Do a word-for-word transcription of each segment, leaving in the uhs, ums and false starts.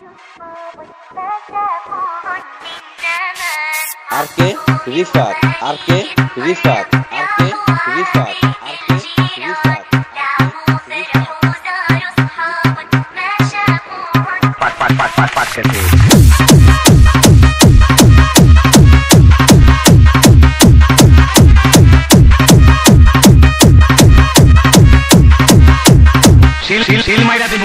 আর কে রিফাত আর কে রিফাত আর কে রিফাত আর কে রিফাত পাট পাট পাট পাট পাট করতে সিল সিল সিল মাইরা দেব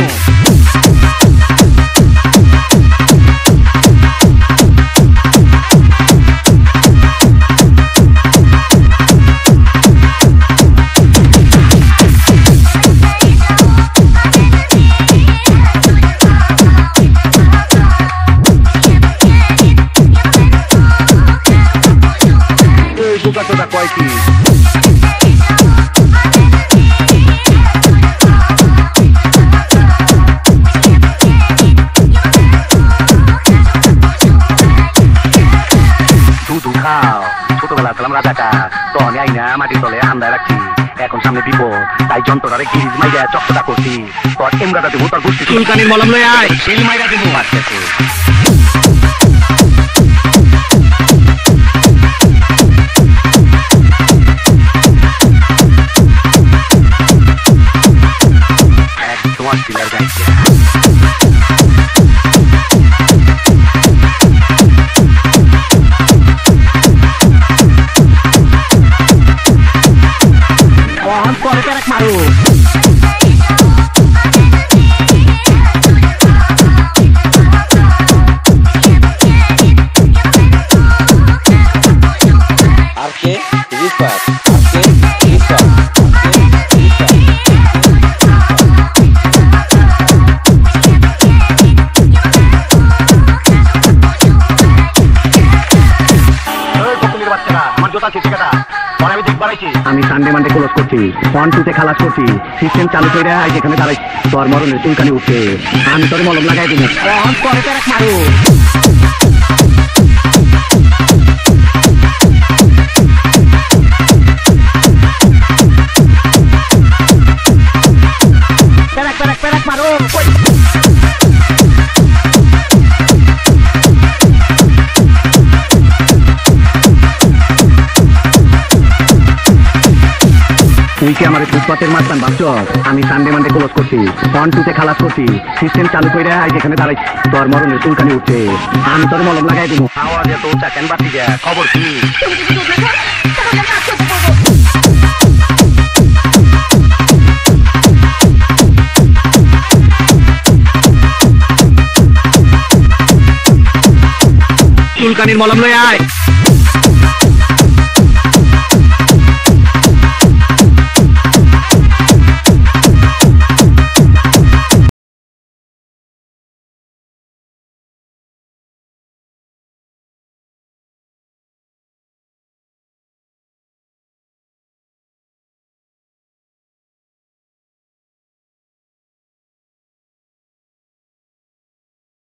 ছোটবেলা ছিলাম রাজাকা তখন আইনা মাটির তলে আন্দায় রাখছি এখন সামনে দিব তাই যন্ত্রটারে গিরিজ মাইরা চক্রটা করছি তোর এমরাটা দেবো তোর গোষ্ঠী চুলকানির মলম লয়ে আয় শিল মাইরা দেবো বাচ্চাকে একদম অস্ট্রেলিয়ার গাইছে মারো আর কে রিফাত আর কে রিফাত আমি সানডে মানডে ক্লোজ করছি ওয়ান টুতে খালাস করছি সিস্টেম চালু করে যেখানে দাঁড়াই তোর মরণের চুলকানি উঠছে আমি তোর মলম লাগাই দিবি মারো পেরাক পেরাক পেরাক মারো তুই কি আমার ফুটপাতের মাঝখান ভাবছ আমি সানডে মানডে ক্লোজ করছি ওয়ান টুতে খালাস করছি সিস্টেম চালু করে যেখানে দাঁড়াই তোর মরণের চুলকানি উঠছে আমি তোর মলম লাগাই দিব আওয়াজে তো চাকেন বাতি দেয়া খবর কি চুলকানির মলম লয়ে আয়